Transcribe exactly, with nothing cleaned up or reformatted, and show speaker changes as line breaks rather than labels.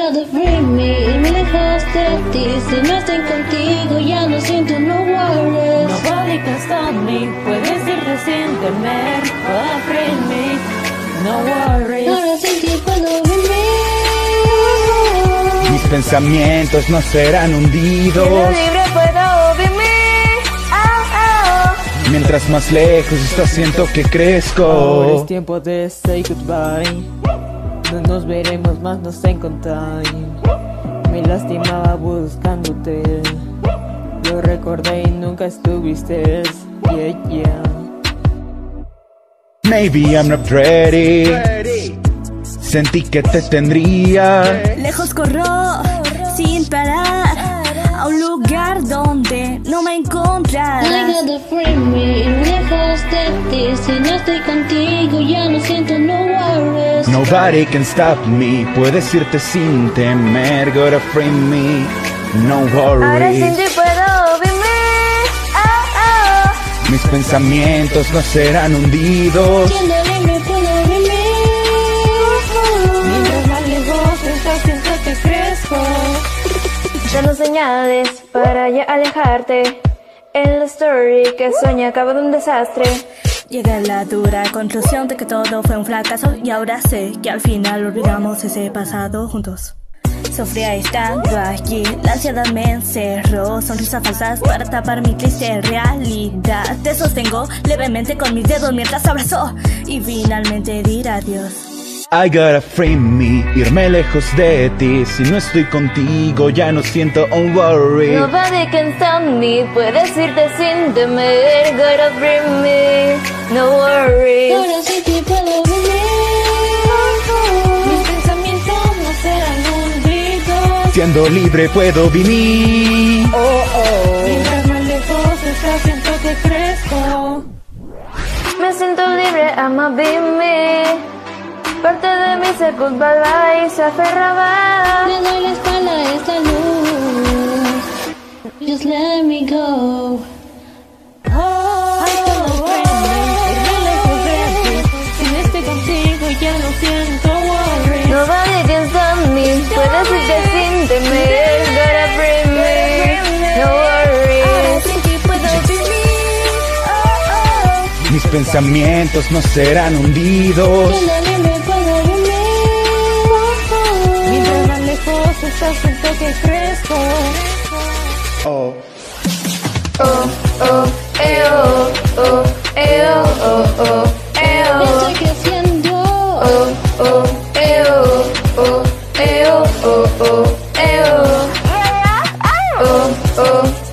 gotta free me, irme lejos de ti. Si no estoy contigo ya no siento no worries.
Nobody can stop me, puedes irte sin temer. Gotta free me, no worries.
Ahora sin ti puedo vivir.
Mis pensamientos no serán hundidos.
Siendo libre puedo vivir.
Mientras más lejos estás siento que crezco.
Ahora es tiempo de say goodbye. No nos veremos más, no sé en time. Me lastimaba buscándote. Lo recordé y nunca estuviste. Yeah, yeah.
Maybe I'm not ready. Sentí que te tendría.
Lejos corro, sin parar, a un lugar donde no me encontrarás.
I gotta free me, irme lejos de ti. Si no estoy contigo ya no siento no worries.
Nobody can stop me, puedes irte sin temer. Gotta free me, no
Ahora sin
worries.
ti puedo vivir. Ah, ah.
Mis pensamientos no serán hundidos.
Siendo libre puedo vivir.
Mientras más lejos estás, siento que crezco. Dando señales para ya alejarte. En la story que sueña acaba de un desastre.
Llegué a la dura conclusión de que todo fue un fracaso. Y ahora sé que al final olvidamos ese pasado juntos. Sufría estando allí, la ansiedad me encerró. Sonrisas falsas para tapar mi triste realidad. Te sostengo levemente con mis dedos mientras abrazo y finalmente dir adiós.
I gotta free me, irme lejos de ti. Si no estoy contigo ya no siento un worry.
Nobody can stop me, puedes irte sin temer. Gotta free me, no worries.
Ahora sin ti puedo vivir.
Mis pensamientos no serán hundidos.
Siendo libre puedo vivir.
Oh, oh. Mientras más lejos estás, siento que crezco. Me siento libre, ama be me. Parte de mí se culpaba y se aferraba.
Le doy la espalda a esta luz. Just let me go.
Oh, I don't free me, irme lejos de ti. Si no estoy contigo ya no siento worries. Nobody can stop me, puedes irte sin temer. Gotta free me, no worries.
Ahora sin ti puedo vivir. Oh, oh.
Mis pensamientos no serán hundidos.
Siendo libre puedo vivir.
Mientras más lejos estás, siento que crezco.
Oh.
Oh, oh, eh, oh, oh, eh, oh, oh, oh, eh, oh.
Estoy creciendo.
Oh, oh, eh, oh, oh, eh, oh, oh, oh, eh, oh. Oh, oh,